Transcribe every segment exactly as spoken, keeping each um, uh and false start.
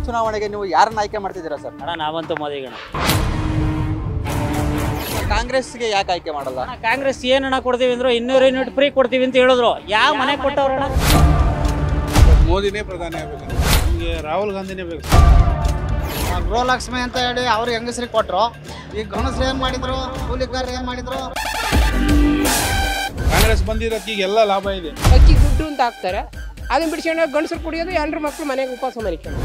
ಚುನಾವಣೆಗೆ ನೀವು ಯಾರನ್ನ ಆಯ್ಕೆ ಮಾಡ್ತಿದ್ದೀರಾ ಸರ್? ಅಣ್ಣ ನಾವಂತೂ ಮೋದಿಗಣ. ಕಾಂಗ್ರೆಸ್ಗೆ ಯಾಕೆ ಆಯ್ಕೆ ಮಾಡಲ್ಲ? ಕಾಂಗ್ರೆಸ್ ಏನಣ್ಣ ಕೊಡ್ತೀವಿ ಅಂದ್ರು ಇನ್ನೂರು ಯೂನಿಟ್ ಫ್ರೀ ಕೊಡ್ತೀವಿ ಅಂತ ಹೇಳಿದ್ರು. ಯಾವ ಮನೆ ಕೊಟ್ಟವ್ರಣ್ಣ? ಮೋದಿನೇ ಪ್ರಧಾನಿ ಆಗಬೇಕು. ನಮಗೆ ರಾಹುಲ್ ಗಾಂಧಿನೇ ಬೇಕು. ಗೃಹಲಕ್ಷ್ಮಿ ಅಂತ ಹೇಳಿ ಅವ್ರು ಹೆಂಗಸ್ರಿಗೆ ಕೊಟ್ಟರು. ಈಗ ಗಣಸರು ಏನು ಮಾಡಿದ್ರು, ಕೂಲಿಗಾರರು ಏನು ಮಾಡಿದ್ರು. ಕಾಂಗ್ರೆಸ್ ಬಂದಿರೋಕ್ಕೆ ಈಗ ಎಲ್ಲ ಲಾಭ ಇದೆ. ಅಕ್ಕಿ ದುಡ್ಡು ಅಂತ ಹಾಕ್ತಾರೆ, ಅದನ್ನ ಬಿಡಿಸ್ಕೊಂಡು ಗಂಡಸರು ಕುಡಿಯೋದು, ಹೆಣ್ಣು ಮಕ್ಕಳು ಮನೆಗೆ ಉಪವಾಸ ಮರಿಕೊಂಡು.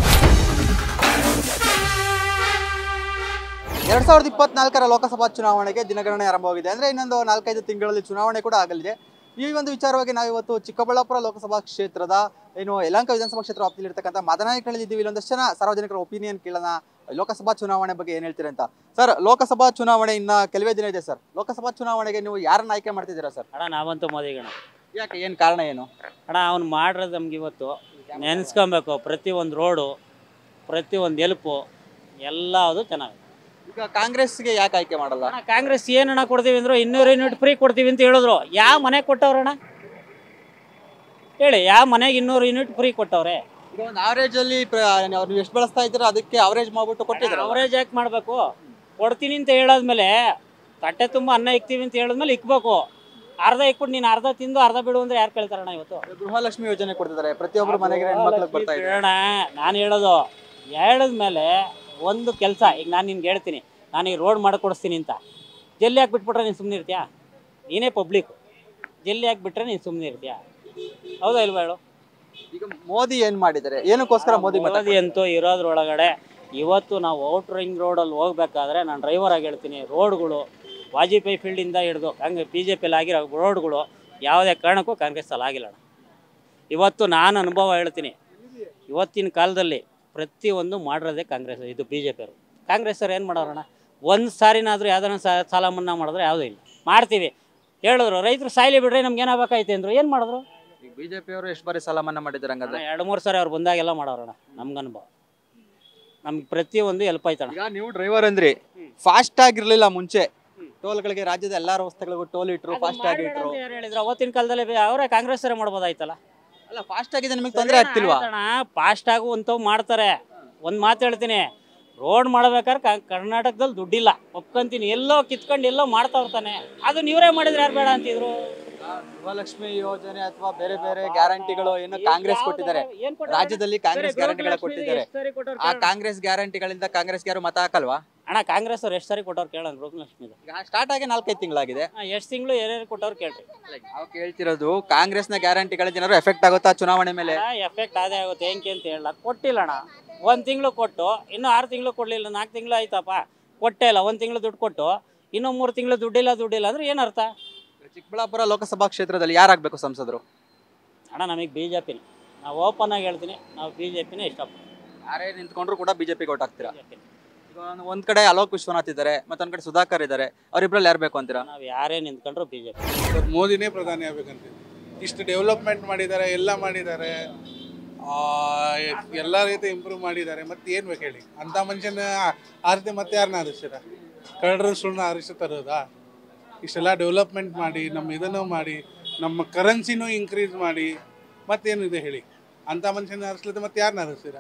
ಎರಡ್ ಸಾವಿರದ ಇಪ್ಪತ್ನಾಲ್ಕರ ಲೋಕಸಭಾ ಚುನಾವಣೆಗೆ ದಿನಗಣನೆ ಆರಂಭವಾಗಿದೆ. ಅಂದ್ರೆ ಇನ್ನೊಂದು ನಾಲ್ಕೈದು ತಿಂಗಳಲ್ಲಿ ಚುನಾವಣೆ ಕೂಡ ಆಗಲಿದೆ. ಈ ಒಂದು ವಿಚಾರವಾಗಿ ನಾವು ಇವತ್ತು ಚಿಕ್ಕಬಳ್ಳಾಪುರ ಲೋಕಸಭಾ ಕ್ಷೇತ್ರದ ಏನು ಯಲಹಂಕ ವಿಧಾನಸಭಾ ಕ್ಷೇತ್ರ ವ್ಯಾಪ್ತಿಯಲ್ಲಿರ್ತಕ್ಕಂಥ ಮತನಾಯಕರಲ್ಲಿದ್ದೀವಿ. ಇಲ್ಲೊಂದಷ್ಟು ಜನ ಸಾರ್ವಜನಿಕರ ಒಪಿನಿಯನ್ ಕೇಳೋಣ, ಲೋಕಸಭಾ ಚುನಾವಣೆ ಬಗ್ಗೆ ಏನ್ ಹೇಳ್ತೀರಿ ಅಂತ. ಸರ್, ಲೋಕಸಭಾ ಚುನಾವಣೆ ಇನ್ನ ಕೆಲವೇ ದಿನ ಇದೆ ಸರ್. ಲೋಕಸಭಾ ಚುನಾವಣೆಗೆ ನೀವು ಯಾರನ್ನ ಆಯ್ಕೆ ಮಾಡ್ತಿದ್ದೀರಾ ಸರ್? ಅಣ್ಣ ನಾವಂತೂ ಮೋದಿಗಣ. ಯಾಕೆ, ಏನ್ ಕಾರಣ ಏನು? ಅಣ್ಣ ಅವ್ನು ಮಾಡಿರೋದು ನಮ್ಗೆ ಇವತ್ತು ನೆನೆಸ್ಕೊಬೇಕು. ಪ್ರತಿಯೊಂದು ರೋಡು, ಪ್ರತಿಯೊಂದು ಎಲ್ಪು ಎಲ್ಲದು ಚೆನ್ನಾಗಿದೆ. ಈಗ ಕಾಂಗ್ರೆಸ್ಗೆ ಯಾಕೆ ಆಯ್ಕೆ ಮಾಡಲ್ಲ? ಅಣ್ಣ ಕಾಂಗ್ರೆಸ್ ಏನಣ್ಣ ಕೊಡ್ತೀವಿ ಅಂದ್ರು ಇನ್ನೂರು ಯೂನಿಟ್ ಫ್ರೀ ಕೊಡ್ತೀವಿ ಅಂತ ಹೇಳಿದ್ರು. ಯಾವ ಮನೆ ಕೊಟ್ಟವ್ರಣ್ಣ ಹೇಳಿ? ಯಾವ ಮನೆಗೆ ಇನ್ನೂರು ಯೂನಿಟ್ ಫ್ರೀ ಕೊಟ್ಟವ್ರೆ? ಈಗ ಒಂದು ಆವರೇಜ್ ಅಲ್ಲಿ ಅವ್ರು ಎಷ್ಟು ಬಳಸ್ತಾ ಇದ್ದೀರಾ ಅದಕ್ಕೆ ಅವರೇಜ್ ಮಾಡ್ಬಿಟ್ಟು ಕೊಟ್ಟಿದ್ದಾರೆ. ಅವರೇಜ್ ಯಾಕೆ ಮಾಡಬೇಕು? ಕೊಡ್ತೀನಿ ಅಂತ ಹೇಳಾದ್ಮೇಲೆ ತಟ್ಟೆ ತುಂಬ ಅನ್ನ ಇಕ್ತೀವಿ ಅಂತ ಹೇಳಿದ್ಮೇಲೆ ಇಕ್ಬೇಕು. ಅರ್ಧ ಇಕ್ಬಿಟ್ಟು ನೀನು ಅರ್ಧ ತಿಂದು ಅರ್ಧ ಬಿಡು ಅಂದ್ರೆ ಯಾರು ಕೇಳ್ತಾರಣ್ಣ? ಇವತ್ತು ಗೃಹಲಕ್ಷ್ಮಿ ಯೋಜನೆ ಕೊಡ್ತಿದ್ದಾರೆ, ಪ್ರತಿಯೊಬ್ಬರು ಮನೆಗೆ ಹೆಣ್ಮಕ್ಳಿಗೆ ಬರ್ತಾ ಇದೆ. ಅಣ್ಣ ನಾನು ಹೇಳೋದು ಹೇಳಿದ್ಮೇಲೆ ಒಂದು ಕೆಲಸ, ಈಗ ನಾನು ನಿನ್ಗೆ ಹೇಳ್ತೀನಿ, ನಾನು ಈ ರೋಡ್ ಮಾಡಿಕೊಡಿಸ್ತೀನಿ ಅಂತ ಜಲ್ಲಿ ಹಾಕಿ ಬಿಟ್ಬಿಟ್ರೆ ನೀನು ಸುಮ್ಮನೆ ಇರ್ತೀಯಾ? ನೀನೇ ಪಬ್ಲಿಕ್, ಜಲ್ಲಿ ಹಾಕಿಬಿಟ್ರೆ ನೀನು ಸುಮ್ಮನೆ ಇರ್ತೀಯಾ? ಹೌದಾ ಇಲ್ವಾ ಹೇಳು? ಈಗ ಮೋದಿ ಏನ್ ಮಾಡಿದ್ದಾರೆ, ಏನಕ್ಕೋಸ್ಕರ ಮೋದಿ ಮೋದಿ ಅಂತೂ ಇರೋದ್ರೊಳಗಡೆ ಇವತ್ತು ನಾವು ಔಟ್ ರಿಂಗ್ ರೋಡಲ್ಲಿ ಹೋಗ್ಬೇಕಾದ್ರೆ ನಾನು ಡ್ರೈವರ್ ಆಗಿ ಹೇಳ್ತೀನಿ, ರೋಡ್ಗಳು ವಾಜಪೇಯಿ ಫೀಲ್ಡಿಂದ ಹಿಡಿದು ಹಂಗೆ ಬಿ ಜೆ ಪಿಯಲ್ಲಿ ಆಗಿರೋ ರೋಡ್ಗಳು ಯಾವುದೇ ಕಾರಣಕ್ಕೂ ಕಾಂಗ್ರೆಸ್ಸಲ್ಲಿ ಆಗಿಲ್ಲ. ಇವತ್ತು ನಾನು ಅನುಭವ ಹೇಳ್ತೀನಿ, ಇವತ್ತಿನ ಕಾಲದಲ್ಲಿ ಪ್ರತಿಯೊಂದು ಮಾಡಿರೋದೇ ಕಾಂಗ್ರೆಸ್, ಇದು ಬಿ ಜೆ ಪಿಯವರು. ಕಾಂಗ್ರೆಸ್ಸವ್ರು ಏನು ಮಾಡೋರಣ್ಣ? ಒಂದು ಸಾರಿನಾದರೂ ಯಾವ್ದಾರ ಸಾಲ ಮನ್ನಾ ಮಾಡಿದ್ರೆ ಯಾವುದೂ ಇಲ್ಲ. ಮಾಡ್ತೀವಿ ಹೇಳಿದ್ರು, ರೈತರು ಸಾಯ್ಲಿ ಬಿಡ್ರೆ ನಮ್ಗೆ ಏನಾಗಬೇಕೈತೆ ಅಂದರು. ಏನು ಮಾಡಿದ್ರು? ಈಗ ಬಿಜೆಪಿ ಅವರು ಎಷ್ಟು ಬಾರಿ ಸಾಲ ಮನ್ನಾ ಮಾಡಿದ್ದಾರೆ ಹಂಗಂದ್ರೆ? ಎರಡು ಮೂರು ಸಾರಿ ಅವ್ರು ಬಂದಾಗೆಲ್ಲ ಮಾಡೋರಣ್ಣ. ನಮ್ಗೆ ಅನುಭವ, ನಮ್ಗೆ ಪ್ರತಿಯೊಂದು ಹೆಲ್ಪ್ ಆಯ್ತಣ್ಣ. ಈಗ ನೀವು ಡ್ರೈವರ್ ಅಂದ್ರಿ, ಫಾಸ್ಟ್ ಆಗಿರ್ಲಿಲ್ಲ ಮುಂಚೆ. ಟೋಲ್ಗಳಿಗೆ ರಾಜ್ಯದ ಎಲ್ಲಾ ರಸ್ತೆಗಳಿಗೂ ಟೋಲ್ ಇಟ್ರು, ಫಾಸ್ಟ್ ಆಗಿ ಇಟ್ರು. ಯಾರು ಹೇಳಿದ್ರು? ಅವತ್ತಿನ ಕಾಲದಲ್ಲಿ ಅವರೇ ಕಾಂಗ್ರೆಸ್ ಮಾಡ್ಬೋದಾಯ್ತಲ್ಲ. ಅಲ್ಲ, ಫಾಸ್ಟ್ ಆಗಿದೆ, ನಿಮಗೆ ತೊಂದರೆ ಆಗ್ತಿಲ್ವಾ? ಫಾಸ್ಟ್ ಆಗು ಅಂತವ್ ಮಾಡ್ತಾರೆ. ಒಂದು ಮಾತು ಹೇಳ್ತೀನಿ, ರೋಡ್ ಮಾಡ್ಬೇಕಾದ್ರೆ ಕರ್ನಾಟಕದಲ್ಲಿ ದುಡ್ಡಿಲ್ಲ ಒಪ್ಕೊಂತೀನಿ. ಎಲ್ಲೋ ಕಿತ್ಕೊಂಡು ಎಲ್ಲೋ ಮಾಡ್ತಾ ಇರ್ತಾನೆ. ಅದನ್ನ ಇವರೇ ಮಾಡಿದ್ರೆ ಯಾರು ಬೇಡ ಅಂತಿದ್ರು? ಗೃಹಲಕ್ಷ್ಮಿ ಯೋಜನೆ ಅಥವಾ ಬೇರೆ ಬೇರೆ ಗ್ಯಾರಂಟಿಗಳು ಏನು ಕಾಂಗ್ರೆಸ್ ಕೊಟ್ಟಿದ್ದಾರೆ ರಾಜ್ಯದಲ್ಲಿ, ಕಾಂಗ್ರೆಸ್ ಗ್ಯಾರಂಟಿಗಳ ಕೊಟ್ಟಿದ್ದಾರೆ. ಆ ಕಾಂಗ್ರೆಸ್ ಗ್ಯಾರಂಟಿಗಳಿಂದ ಕಾಂಗ್ರೆಸ್ಗೆ ಯಾರು ಮತ ಹಾಕಲ್ವಾ? ಅಣ್ಣ ಕಾಂಗ್ರೆಸ್ ಅವ್ರು ಎಷ್ಟು ಸಾರಿ ಕೊಟ್ಟವ್ರು ಕೇಳೋಣ. ಗೃಹಲಕ್ಷ್ಮಿ ಸ್ಟಾರ್ಟ್ ಆಗಿ ನಾಲ್ಕೈದು ತಿಂಗಳಾಗಿದೆ. ಎಷ್ಟು ತಿಂಗಳು ಏನೇನು ಕೊಟ್ಟವ್ರು ಕೇಳ್ರಿ. ನಾವು ಕೇಳ್ತಿರೋದು ಕಾಂಗ್ರೆಸ್ನ ಗ್ಯಾರಂಟಿಗಳಿಂದ ಏನಾದ್ರು ಎಫೆಕ್ಟ್ ಆಗುತ್ತಾ ಚುನಾವಣೆ ಮೇಲೆ? ಎಫೆಕ್ಟ್ ಅದೇ ಆಗುತ್ತೆ. ಹೆಂಗೆ ಅಂತ ಹೇಳ ಕೊಟ್ಟಿಲ್ಲ ಅಣ್ಣ. ಒಂದು ತಿಂಗಳು ಕೊಟ್ಟು ಇನ್ನೂ ಆರು ತಿಂಗಳು ಕೊಡಲಿಲ್ಲ, ನಾಲ್ಕು ತಿಂಗಳು ಆಯ್ತಪ್ಪ ಕೊಟ್ಟೇ ಇಲ್ಲ. ಒಂದು ತಿಂಗಳು ದುಡ್ಡು ಕೊಟ್ಟು ಇನ್ನೂ ಮೂರು ತಿಂಗಳು ದುಡ್ಡಿಲ್ಲ ದುಡ್ಡಿಲ್ಲ ಅಂದ್ರೆ ಏನರ್ಥ? ಚಿಕ್ಕಬಳ್ಳಾಪುರ ಲೋಕಸಭಾ ಕ್ಷೇತ್ರದಲ್ಲಿ ಯಾರಾಗಬೇಕು ಸಂಸದರು? ಅಣ್ಣ ನಮಗೆ ಬಿ ಜೆ ಪಿನೇ. ನಾವು ಓಪನ್ ಆಗಿ ಹೇಳ್ತೀನಿ, ನಾವು ಬಿ ಜೆ ಪಿನೇ ಇಷ್ಟಪಡ್ತೀವಿ. ಯಾರೇ ನಿಂತ್ಕೊಂಡ್ರು ಕೂಡ ಬಿಜೆಪಿಗೆ ಓಟ್ ಹಾಕ್ತೀರಾ? ಒಂದ್ ಕಡೆ ಅಲೋಕ್ ವಿಶ್ವನಾಥ್ ಇದ್ದಾರೆ, ಮತ್ತೊಂದ್ ಕಡೆ ಸುಧಾಕರ್ ಇದ್ದಾರೆ. ಅವ್ರಿಬ್ರಲ್ಲಿ ಯಾರು ಬೇಕು ಅಂತೀರಾ? ನಾವು ಯಾರೇ ನಿಂತ್ಕೊಂಡ್ರು ಬಿ ಜೆ ಪಿ. ಮೋದಿನೇ ಪ್ರಧಾನಿ ಆಗ್ಬೇಕಂತ. ಇಷ್ಟು ಡೆವಲಪ್ಮೆಂಟ್ ಮಾಡಿದ್ದಾರೆ, ಎಲ್ಲ ಮಾಡಿದ್ದಾರೆ, ಎಲ್ಲ ರೀತಿ ಇಂಪ್ರೂವ್ ಮಾಡಿದ್ದಾರೆ. ಮತ್ತೆ ಏನು ಬೇಕು ಹೇಳಿ? ಅಂಥ ಮನುಷ್ಯನ ಆ ರೀತಿ ಮತ್ತೆ ಯಾರನ್ನ ಆರಿಸ್ತೀರ? ಕಳ್ಳರು ಸುಳ್ಳ ಆರಿಸಿ ತರೋದಾ? ಇಷ್ಟೆಲ್ಲ ಡೆವಲಪ್ಮೆಂಟ್ ಮಾಡಿ, ನಮ್ಮ ಇದನ್ನು ಮಾಡಿ, ನಮ್ಮ ಕರೆನ್ಸಿನೂ ಇನ್ಕ್ರೀಸ್ ಮಾಡಿ, ಮತ್ತೇನಿದೆ ಹೇಳಿ? ಅಂಥ ಮನುಷ್ಯನ ಆರಿಸ್ಲಿಕ್ಕೆ ಮತ್ತೆ ಯಾರನ್ನ ಆರಿಸ್ತೀರ?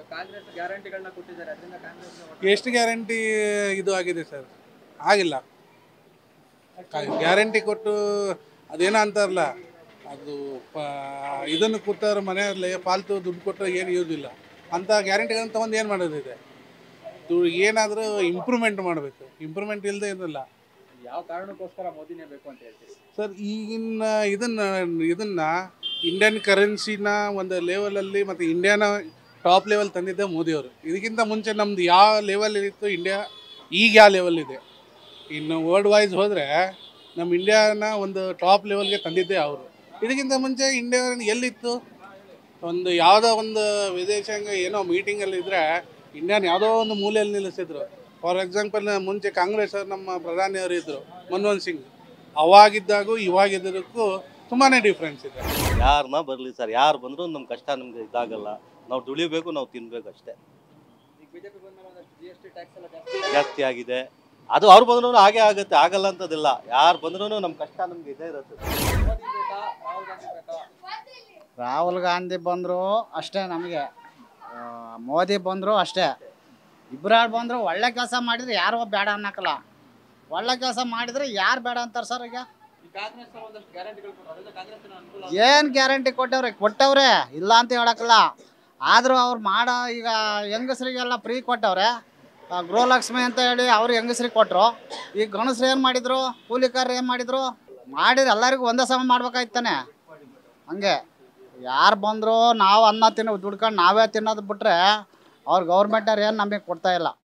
ಎಷ್ಟು ಗ್ಯಾರಂಟಿ ಇದು ಆಗಿದೆ ಸರ್? ಆಗಿಲ್ಲ. ಗ್ಯಾರಂಟಿ ಕೊಟ್ಟು ಅದೇನೋ ಅಂತಾರಲ್ಲ, ಅದು ಇದನ್ನು ಕೂತವ್ರ ಮನೆಯಲ್ಲಿ ಫಾಲ್ತು ದುಡ್ಡು ಕೊಟ್ಟರೆ ಏನು ಯೂಸ್ ಇಲ್ಲ. ಅಂಥ ಗ್ಯಾರಂಟಿಗಳನ್ನು ತೊಗೊಂಡು ಏನು ಮಾಡೋದಿದೆ? ಏನಾದರೂ ಇಂಪ್ರೂವ್ಮೆಂಟ್ ಮಾಡಬೇಕು. ಇಂಪ್ರೂವ್ಮೆಂಟ್ ಇಲ್ಲದೆ ಏನಿಲ್ಲ. ಯಾವ ಕಾರಣಕ್ಕೋಸ್ಕರ ಮೋದಿನೇ ಬೇಕು ಅಂತ ಹೇಳ್ತೀವಿ ಸರ್? ಈಗಿನ ಇದನ್ನು ಇದನ್ನು ಇಂಡಿಯನ್ ಕರೆನ್ಸಿನ ಒಂದು ಲೆವೆಲಲ್ಲಿ ಮತ್ತು ಇಂಡಿಯಾನ ಟಾಪ್ ಲೆವೆಲ್ ತಂದಿದ್ದೆ ಮೋದಿಯವರು. ಇದಕ್ಕಿಂತ ಮುಂಚೆ ನಮ್ದು ಯಾವ ಲೆವೆಲ್ ಇತ್ತು ಇಂಡಿಯಾ, ಈಗ ಯಾವ ಲೆವೆಲ್ ಇದೆ? ಇನ್ನು ವರ್ಲ್ಡ್ ವೈಸ್ ಹೋದರೆ ನಮ್ಮ ಇಂಡಿಯಾನ ಒಂದು ಟಾಪ್ ಲೆವೆಲ್ಗೆ ತಂದಿದ್ದೆ ಅವರು. ಇದಕ್ಕಿಂತ ಮುಂಚೆ ಇಂಡಿಯಾ ಎಲ್ಲಿತ್ತು? ಒಂದು ಯಾವುದೋ ಒಂದು ವಿದೇಶಾಂಗ ಏನೋ ಮೀಟಿಂಗಲ್ಲಿ ಇದ್ದರೆ ಇಂಡಿಯಾನ ಯಾವುದೋ ಒಂದು ಮೂಲೆಯಲ್ಲಿ ನಿಲ್ಲಿಸಿದ್ರು. ಫಾರ್ ಎಕ್ಸಾಂಪಲ್, ಮುಂಚೆ ಕಾಂಗ್ರೆಸ್ ಅವರು ನಮ್ಮ ಪ್ರಧಾನಿಯವರು ಇದ್ದರು, ಮನಮೋಹನ್ ಸಿಂಗ್. ಅವಾಗಿದ್ದಾಗೂ ಇವಾಗಿದ್ದಕ್ಕೂ ತುಂಬಾ ಡಿಫ್ರೆನ್ಸ್ ಇದೆ. ಯಾರನ್ನ ಬರಲಿ ಸರ್, ಯಾರು ಬಂದರೂ ನಮ್ಮ ಕಷ್ಟ ನಮ್ಗೆ ಇದಾಗಲ್ಲ. ನಾವು ದುಡಿಬೇಕು, ನಾವು ತಿನ್ಬೇಕು ಅಷ್ಟೇ. ಜಾಸ್ತಿ ಆಗಿದೆ, ಅದು ಅವ್ರು ಬಂದ್ರೂ ಹಾಗೆ ಆಗುತ್ತೆ, ಆಗಲ್ಲ ಅಂತದಿಲ್ಲ. ಯಾರು ಬಂದ್ರೂ ನಮ್ಮ ಕಷ್ಟ ನಮ್ಗೆ ಇದೇ ಇರುತ್ತೆ. ರಾಹುಲ್ ಗಾಂಧಿ ಬಂದರು ಅಷ್ಟೇ ನಮಗೆ. ಮೋದಿ ಬಂದರು ಅಷ್ಟೇ. ಇಬ್ಬರಾಳು ಬಂದರು ಒಳ್ಳೆ ಕೆಲಸ ಮಾಡಿದ್ರೆ ಯಾರು ಬೇಡ ಅನ್ನಕ್ಕಲ್ಲ. ಒಳ್ಳೆ ಕೆಲಸ ಮಾಡಿದರೆ ಯಾರು ಬೇಡ ಅಂತಾರೆ ಸರ್. ಈಗ ಏನು ಗ್ಯಾರಂಟಿ ಕೊಟ್ಟವ್ರೆ ಕೊಟ್ಟವ್ರೆ ಇಲ್ಲ ಅಂತ ಹೇಳಕ್ಕಲ್ಲ. ಆದರೂ ಅವ್ರು ಮಾಡೋ ಈಗ ಹೆಂಗಸ್ರಿಗೆಲ್ಲ ಫ್ರೀ ಕೊಟ್ಟವ್ರೆ. ಗೃಹಲಕ್ಷ್ಮಿ ಅಂತ ಹೇಳಿ ಅವ್ರು ಹೆಂಗಸ್ರಿಗೆ ಕೊಟ್ಟರು. ಈಗ ಗಣಸ್ರು ಏನು ಮಾಡಿದರು, ಕೂಲಿಕಾರರು ಏನು ಮಾಡಿದರು, ಮಾಡಿದ್ರೆ ಎಲ್ಲರಿಗೂ ಒಂದೇ ಸಮ ಮಾಡ್ಬೇಕಾಯ್ತಾನೆ. ಹಂಗೆ ಯಾರು ಬಂದರೂ ನಾವು ಅನ್ನ ತಿನ್ನೋ ದುಡ್ಕೊಂಡು ನಾವೇ ತಿನ್ನೋದು ಬಿಟ್ಟರೆ ಅವ್ರು ಗೌರ್ಮೆಂಟವ್ರು ಏನು ನಮಗೆ ಕೊಡ್ತಾಯಿಲ್ಲ.